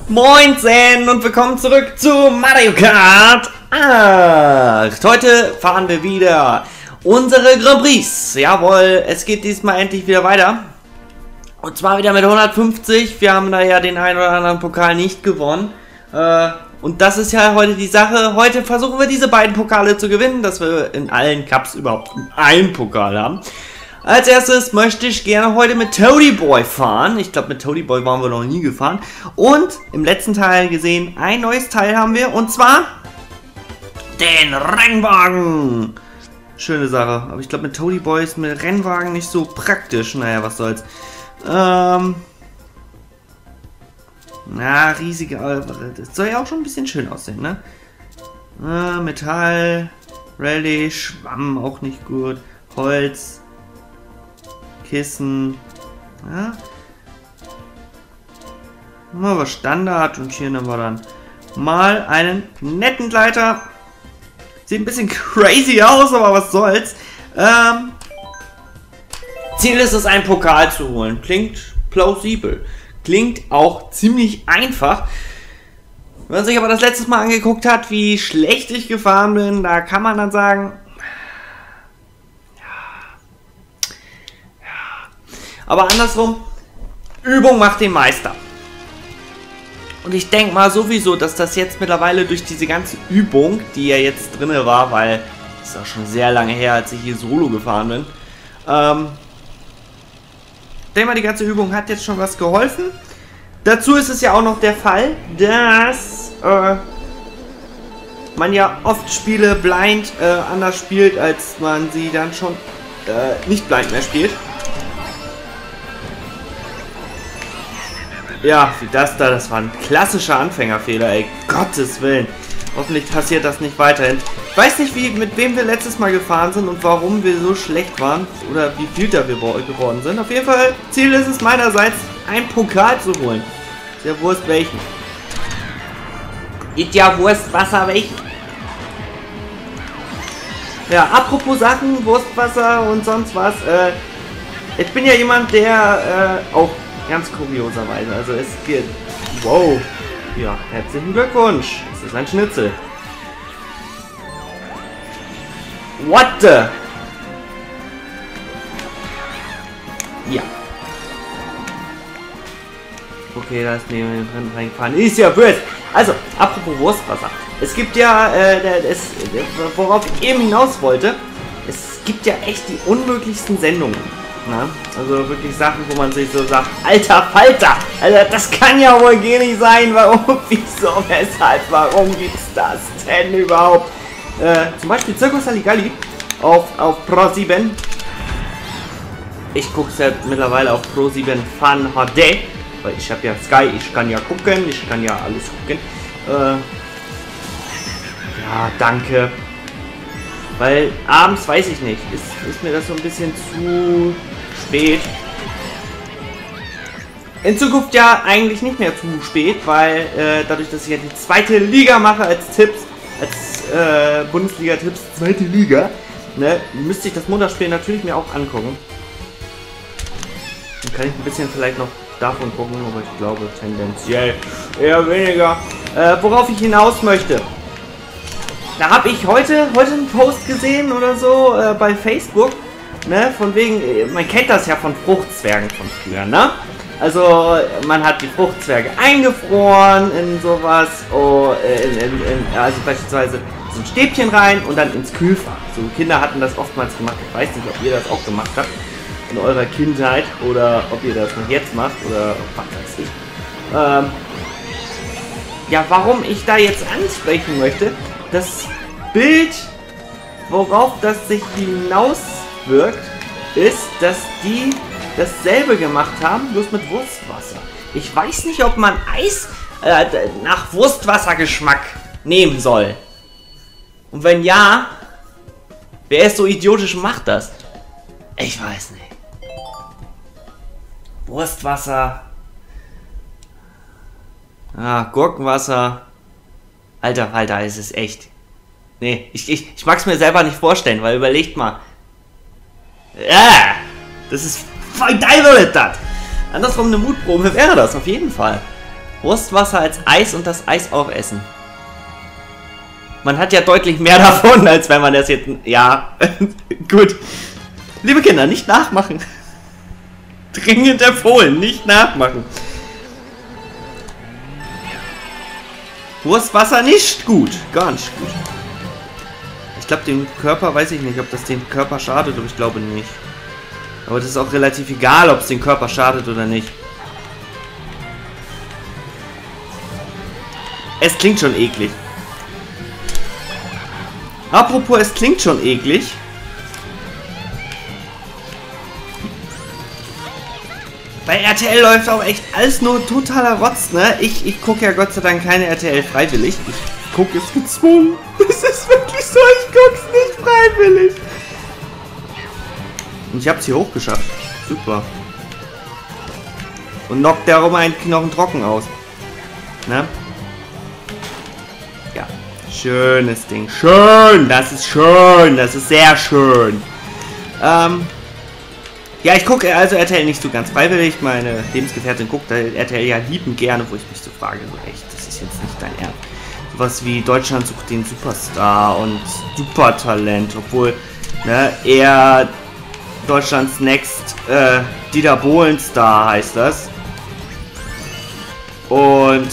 Moinsen und willkommen zurück zu Mario Kart 8. Heute fahren wir wieder unsere Grand Prix. Jawohl, es geht diesmal endlich wieder weiter. Und zwar wieder mit 150. Wir haben da ja den einen oder anderen Pokal nicht gewonnen. Und das ist ja heute die Sache. Heute versuchen wir diese beiden Pokale zu gewinnen, dass wir in allen Cups überhaupt einen Pokal haben. Als erstes möchte ich gerne heute mit Toady Boy fahren. Ich glaube, mit Toady Boy waren wir noch nie gefahren. Und im letzten Teil gesehen, ein neues Teil haben wir. Und zwar den Rennwagen. Schöne Sache. Aber ich glaube, mit Toady Boy ist mit Rennwagen nicht so praktisch. Naja, was soll's. Na, riesige... Das soll ja auch schon ein bisschen schön aussehen, ne? Metall, Rallye, Schwamm auch nicht gut. Holz. Kissen. Ja. Mal was Standard und hier nehmen wir dann mal einen netten Gleiter. Sieht ein bisschen crazy aus, aber was soll's. Ziel ist es, einen Pokal zu holen. Klingt plausibel. Klingt auch ziemlich einfach. Wenn man sich aber das letzte Mal angeguckt hat, wie schlecht ich gefahren bin, da kann man dann sagen, aber andersrum, Übung macht den Meister. Und ich denke mal sowieso, dass das jetzt mittlerweile durch diese ganze Übung, die ja jetzt drin war, weil es ist auch schon sehr lange her, als ich hier solo gefahren bin. Ich denke mal, die ganze Übung hat jetzt schon was geholfen. Dazu ist es ja auch noch der Fall, dass man ja oft Spiele blind anders spielt, als man sie dann schon nicht blind mehr spielt. Ja, wie das da, das war ein klassischer Anfängerfehler, ey, Gottes Willen. Hoffentlich passiert das nicht weiterhin. Ich weiß nicht, mit wem wir letztes Mal gefahren sind und warum wir so schlecht waren oder wie Vielter wir geworden sind. Auf jeden Fall, Ziel ist es meinerseits, einen Pokal zu holen. Ist ja Wurst welchen. Ist ja Wurst Wasser welchen. Ja, apropos Sachen, Wurstwasser und sonst was. Ich bin ja jemand, der auch ganz kurioserweise, also es geht... Wow! Ja, herzlichen Glückwunsch! Es ist ein Schnitzel. What the? Ja. Okay, da ist neben drin reingefahren. Ist ja böse! Also, apropos Wurstwasser. Es gibt ja, worauf ich eben hinaus wollte, es gibt ja echt die unmöglichsten Sendungen. Na, also wirklich Sachen, wo man sich so sagt, alter Falter, Alter, das kann ja wohl gar nicht sein, warum, wieso, weshalb, warum gibt's das denn überhaupt? Zum Beispiel Circus Saligalli auf Pro7. Ich gucke es ja mittlerweile auf Pro7 Fun HD, weil ich habe ja Sky, ich kann ja gucken, ich kann ja alles gucken. Ja, danke. Weil abends, weiß ich nicht, ist mir das so ein bisschen zu spät. In Zukunft ja eigentlich nicht mehr zu spät, weil dadurch, dass ich ja die zweite Liga mache als Tipps, als Bundesliga-Tipps, zweite Liga, ne, müsste ich das Montagsspiel natürlich mir auch angucken. Dann kann ich ein bisschen vielleicht noch davon gucken, aber ich glaube tendenziell eher weniger. Worauf ich hinaus möchte. Da habe ich heute einen Post gesehen oder so bei Facebook, ne, von wegen, man kennt das ja von Fruchtzwergen von früher, ne? Also man hat die Fruchtzwerge eingefroren in sowas, also beispielsweise so ein Stäbchen rein und dann ins Kühlfach. So Kinder hatten das oftmals gemacht, ich weiß nicht, ob ihr das auch gemacht habt in eurer Kindheit oder ob ihr das noch jetzt macht oder was weiß ich. Ja, warum ich da jetzt ansprechen möchte, das Bild, worauf das sich hinauswirkt, ist, dass die dasselbe gemacht haben, bloß mit Wurstwasser. Ich weiß nicht, ob man Eis nach Wurstwassergeschmack nehmen soll. Und wenn ja, wer ist so idiotisch und macht das? Ich weiß nicht. Wurstwasser. Ah, Gurkenwasser. Alter, es ist echt. Nee, ich mag es mir selber nicht vorstellen, weil überlegt mal. Ja, das ist voll geil, das. Andersrum eine Mutprobe wäre das auf jeden Fall. Wurstwasser als Eis und das Eis aufessen. Man hat ja deutlich mehr davon, als wenn man das jetzt... Ja, gut. Liebe Kinder, nicht nachmachen. Dringend empfohlen, nicht nachmachen. Wurstwasser nicht gut. Gar nicht gut. Ich glaube, dem Körper, weiß ich nicht, ob das dem Körper schadet, aber ich glaube nicht. Aber das ist auch relativ egal, ob es dem Körper schadet oder nicht. Es klingt schon eklig. Apropos, es klingt schon eklig. Bei RTL läuft auch echt alles nur totaler Rotz, ne? Ich gucke ja Gott sei Dank keine RTL freiwillig. Ich gucke es gezwungen. Es ist wirklich so, ich gucke es nicht freiwillig. Und ich habe es hier hochgeschafft. Super. Und knockt darum einen Knochen trocken aus. Ne? Ja. Schönes Ding. Schön. Das ist schön. Das ist sehr schön. Ja, ich gucke also RTL nicht so ganz freiwillig. Meine Lebensgefährtin guckt RTL ja liebend gerne, wo ich mich so frage, so echt, das ist jetzt nicht dein Ernst. Sowas wie Deutschland sucht den Superstar und Supertalent, obwohl, ne, eher Deutschlands Next Dieter Bohlen-Star heißt das. Und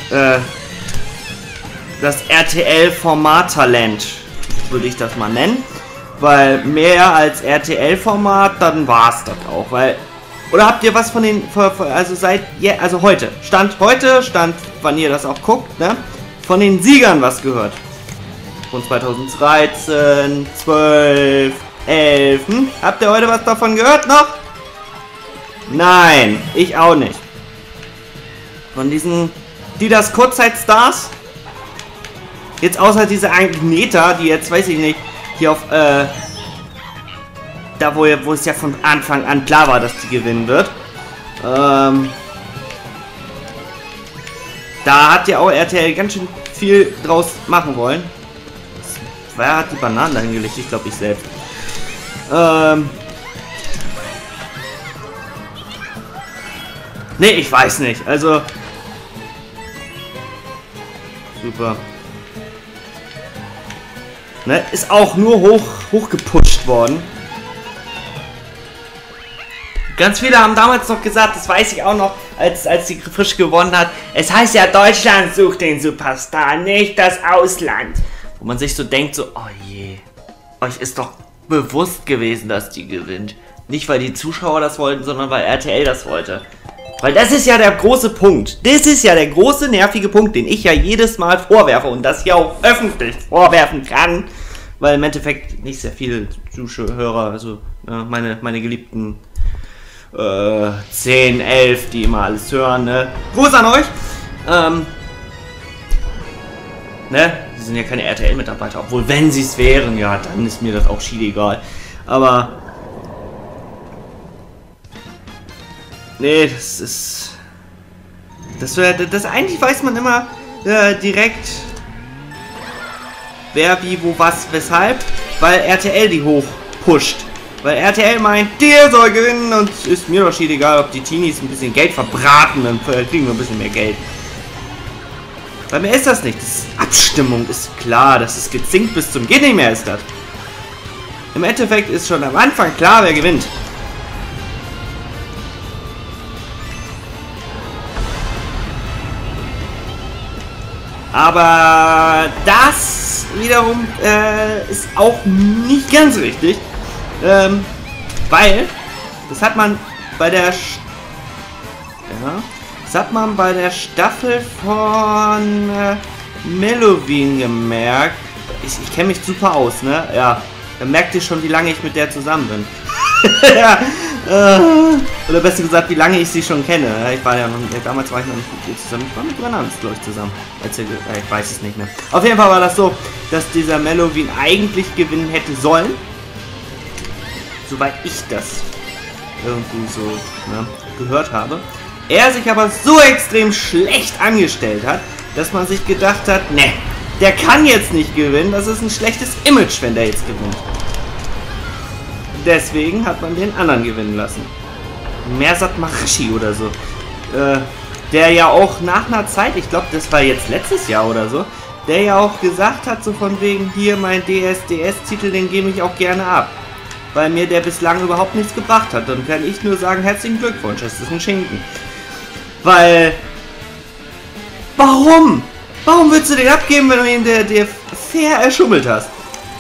das RTL-Format-Talent, würde ich das mal nennen. Weil mehr als RTL-Format, dann war es das auch. Weil, oder habt ihr was von den, also seit, also heute, Stand, wann ihr das auch guckt, ne? Von den Siegern was gehört? Von 2013, 12, 11, Habt ihr heute was davon gehört noch? Nein, ich auch nicht. Von diesen, die das Kurzzeitstars? Jetzt außer diese Agneta, die jetzt, weiß ich nicht, hier auf, da wo es ja von Anfang an klar war, dass die gewinnen wird. Da hat ja auch RTL ganz schön viel draus machen wollen. Wer hat die Bananen dahin gelegt? Ich glaube, ich selbst. Nee, ich weiß nicht. Also... Super. Ne, ist auch nur hochgepusht worden. Ganz viele haben damals noch gesagt, das weiß ich auch noch, als sie frisch gewonnen hat, es heißt ja, Deutschland sucht den Superstar, nicht das Ausland. Wo man sich so denkt, so, oh je, euch ist doch bewusst gewesen, dass die gewinnt. Nicht, weil die Zuschauer das wollten, sondern weil RTL das wollte. Weil das ist ja der große Punkt. Das ist ja der große nervige Punkt, den ich ja jedes Mal vorwerfe und das ja auch öffentlich vorwerfen kann. Weil im Endeffekt nicht sehr viele Zuschauer, also meine geliebten 10, 11, die immer alles hören, ne? Gruß an euch! Ne? Die sind ja keine RTL-Mitarbeiter, obwohl wenn sie es wären, ja, dann ist mir das auch schiedegal. Aber... Nee, das ist... Das eigentlich weiß man immer direkt, wer, wie, wo, was, weshalb, weil RTL die hoch pusht. Weil RTL meint, der soll gewinnen und ist mir doch schiedegal, ob die Teenies ein bisschen Geld verbraten, dann kriegen wir ein bisschen mehr Geld. Bei mir ist das nicht. Das Abstimmung ist klar, das ist gezinkt bis zum Geht nicht mehr ist das. Im Endeffekt ist schon am Anfang klar, wer gewinnt. Aber das wiederum ist auch nicht ganz richtig. Weil, das hat man bei der Staffel von Melovin gemerkt. Ich kenne mich super aus, ne? Ja, da merkt ihr schon, wie lange ich mit der zusammen bin. Ja, oder besser gesagt, wie lange ich sie schon kenne. Ich war ja noch, damals war ich noch nicht mit ihr zusammen. Ich war mit Brennans, glaube ich, zusammen. Ich weiß es nicht mehr. Auf jeden Fall war das so, dass dieser Melovin eigentlich gewinnen hätte sollen. Soweit ich das irgendwie so gehört habe. Er sich aber so extrem schlecht angestellt hat, dass man sich gedacht hat, ne, der kann jetzt nicht gewinnen. Das ist ein schlechtes Image, wenn der jetzt gewinnt. Deswegen hat man den anderen gewinnen lassen. Mersat Marashi oder so. der ja auch nach einer Zeit, ich glaube, das war jetzt letztes Jahr oder so, der ja auch gesagt hat, so von wegen, hier mein DSDS-Titel, den gebe ich auch gerne ab. Weil mir der bislang überhaupt nichts gebracht hat. Dann kann ich nur sagen, herzlichen Glückwunsch, das ist ein Schinken. Weil, warum? Warum würdest du den abgeben, wenn du ihn dir fair erschummelt hast?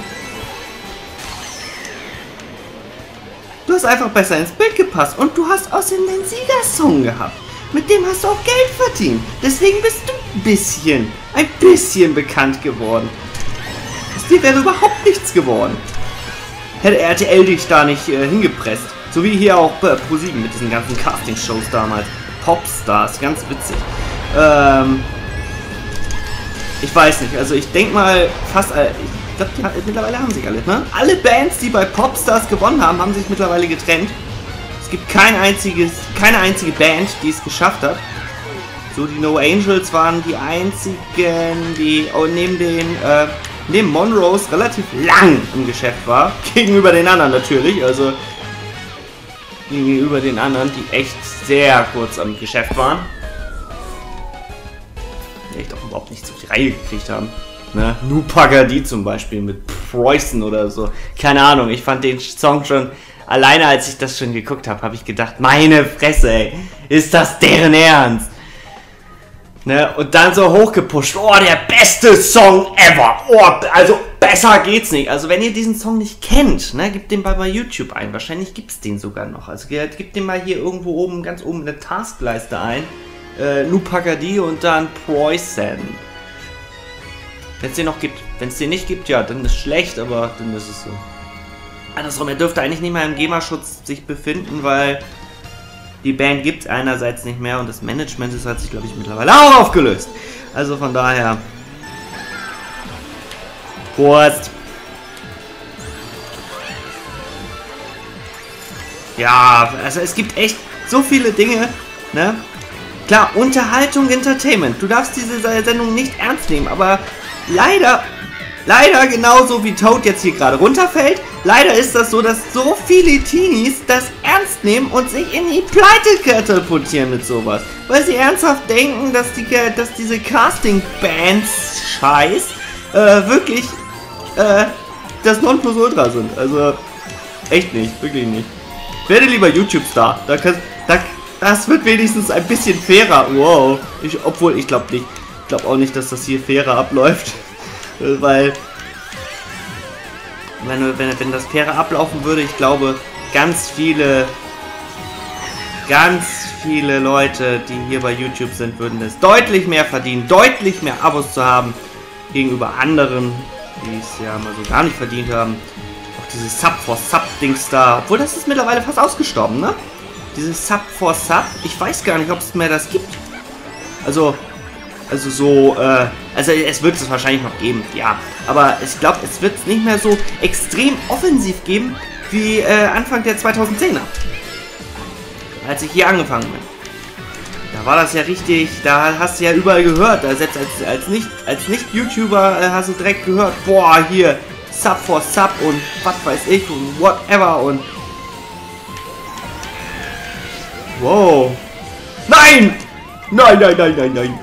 Du hast einfach besser ins Bild gepasst und du hast außerdem den Siegersong gehabt. Mit dem hast du auch Geld verdient. Deswegen bist du ein bisschen bekannt geworden. Aus dir wäre überhaupt nichts geworden. Hätte RTL dich da nicht hingepresst. So wie hier auch ProSieben mit diesen ganzen Casting-Shows damals. Popstars, ganz witzig. Ich weiß nicht, also ich denke mal fast alle, ich glaube, mittlerweile haben sich alle, ne? Alle Bands, die bei Popstars gewonnen haben, haben sich mittlerweile getrennt. Es gibt keine einzige Band, die es geschafft hat. So, die No Angels waren die einzigen, die neben Monrose relativ lang im Geschäft war. Gegenüber den anderen natürlich, also gegenüber den anderen, die echt sehr kurz am Geschäft waren. Die echt auch überhaupt nicht so auf die Reihe gekriegt haben. Ne? Nu Pagadi zum Beispiel mit Preußen oder so. Keine Ahnung, ich fand den Song schon, alleine als ich das schon geguckt habe, habe ich gedacht, meine Fresse, ey, ist das deren Ernst? Ne? Und dann so hochgepusht, oh, der beste Song ever, oh, also besser geht's nicht. Also wenn ihr diesen Song nicht kennt, ne, gebt den bei YouTube ein, wahrscheinlich gibt's den sogar noch. Also gebt den mal hier irgendwo oben, ganz oben in der Taskleiste ein, Nu Pagadi und dann Preußen. Wenn es den noch gibt. Wenn es den nicht gibt, ja, dann ist es schlecht, aber dann ist es so. Andersrum, er dürfte eigentlich nicht mehr im GEMA-Schutz sich befinden, weil die Band gibt es einerseits nicht mehr und das Management hat sich, glaube ich, mittlerweile auch aufgelöst. Also von daher. Prost! Ja, also es gibt echt so viele Dinge, ne? Klar, Unterhaltung, Entertainment. Du darfst diese Sendung nicht ernst nehmen, aber leider genauso wie Toad jetzt hier gerade runterfällt, leider ist das so, dass so viele Teenies das ernst nehmen und sich in die Pleite katapultieren mit sowas. Weil sie ernsthaft denken, dass diese Casting-Bands-Scheiß wirklich das Nonplusultra sind. Also echt nicht, wirklich nicht. Werde lieber YouTube-Star. Das wird wenigstens ein bisschen fairer. Wow. Obwohl, ich glaube nicht. Ich glaube auch nicht, dass das hier fairer abläuft. Weil, wenn das fairer ablaufen würde, ich glaube, ganz viele Leute, die hier bei YouTube sind, würden es deutlich mehr verdienen, deutlich mehr Abos zu haben, gegenüber anderen, die es ja mal so gar nicht verdient haben. Auch dieses Sub-for-Sub-Dings da, obwohl das ist mittlerweile fast ausgestorben, ne? Dieses Sub-for-Sub, ich weiß gar nicht, ob es mehr das gibt. Also es wird es wahrscheinlich noch geben, ja. Aber ich glaube, es wird es nicht mehr so extrem offensiv geben, wie Anfang der 2010er. Als ich hier angefangen bin. Da war das ja richtig, da hast du ja überall gehört. Selbst als Nicht-YouTuber hast du direkt gehört, boah, hier, Sub for Sub und was weiß ich und whatever und... Wow. Nein! Nein!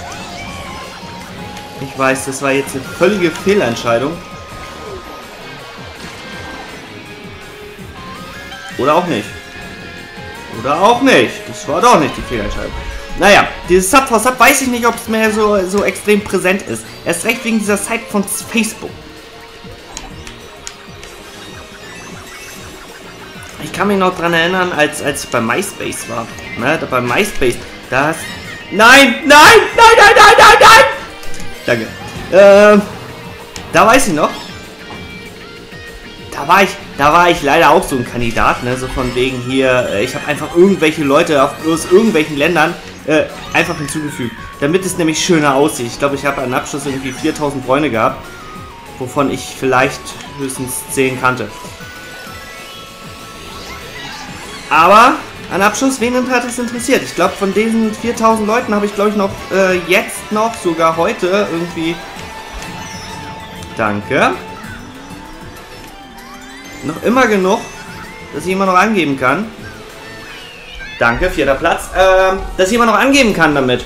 Ich weiß, das war jetzt eine völlige Fehlentscheidung. Oder auch nicht. Oder auch nicht. Das war doch nicht die Fehlentscheidung. Naja, dieses Sub for Sub weiß ich nicht, ob es mehr so extrem präsent ist. Erst recht wegen dieser Seite von Facebook. Ich kann mich noch dran erinnern, als ich bei MySpace war. Ne, bei MySpace, da hast... Nein! Danke. Da weiß ich noch. Da war ich leider auch so ein Kandidat, ne? So von wegen hier, ich habe einfach irgendwelche Leute aus irgendwelchen Ländern einfach hinzugefügt. Damit es nämlich schöner aussieht. Ich glaube, ich habe einen Abschluss irgendwie 4000 Freunde gehabt. Wovon ich vielleicht höchstens 10 kannte. Aber an Abschluss, wen hat es interessiert? Ich glaube, von diesen 4000 Leuten habe ich, glaube ich, noch jetzt noch, sogar heute irgendwie... Danke. Noch immer genug, dass ich immer noch angeben kann. Danke, 4. Platz. Dass jemand noch angeben kann damit.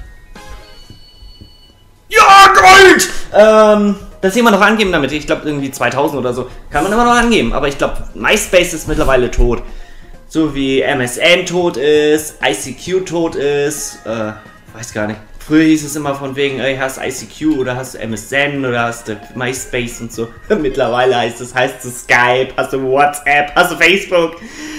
Ja, Gold! Dass jemand noch angeben damit. Ich glaube, irgendwie 2000 oder so. Kann man immer noch angeben. Aber ich glaube, MySpace ist mittlerweile tot. So wie MSN tot ist, ICQ tot ist. Weiß gar nicht. Früher hieß es immer von wegen, ey, hast ICQ oder hast du MSN oder hast du MySpace und so. Mittlerweile heißt es Skype, hast du WhatsApp, hast du Facebook.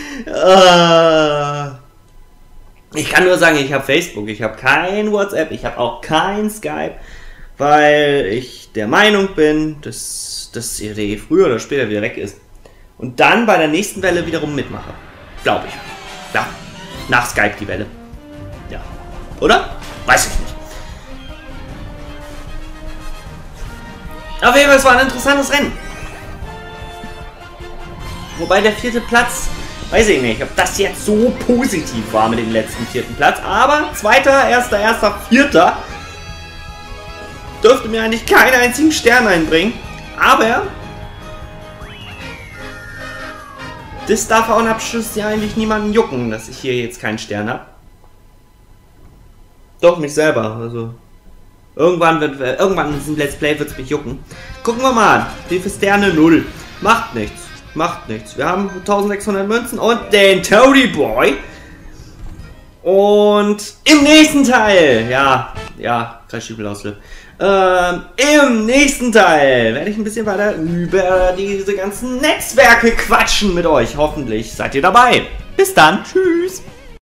Ich kann nur sagen, ich habe Facebook, ich habe kein WhatsApp, ich habe auch kein Skype, weil ich der Meinung bin, dass das Idee früher oder später wieder weg ist. Und dann bei der nächsten Welle wiederum mitmache. Glaube ich. Ja, nach Skype die Welle. Ja. Oder? Weiß ich nicht. Auf jeden Fall, es war ein interessantes Rennen. Wobei der 4. Platz, weiß ich nicht, ob das jetzt so positiv war mit dem letzten 4. Platz. Aber 2., 1., 1., 4. dürfte mir eigentlich keinen einzigen Stern einbringen. Aber das darf auch im Abschluss ja eigentlich niemanden jucken, dass ich hier jetzt keinen Stern habe. Doch, mich selber. Also irgendwann in diesem Let's Play wird es mich jucken. Gucken wir mal an. Wie viele Sterne? 0. Macht nichts. Macht nichts. Wir haben 1600 Münzen und den Toady Boy. Und im nächsten Teil, ja, Kreisschiebellausflip. Im nächsten Teil werde ich ein bisschen weiter über diese ganzen Netzwerke quatschen mit euch. Hoffentlich seid ihr dabei. Bis dann. Tschüss.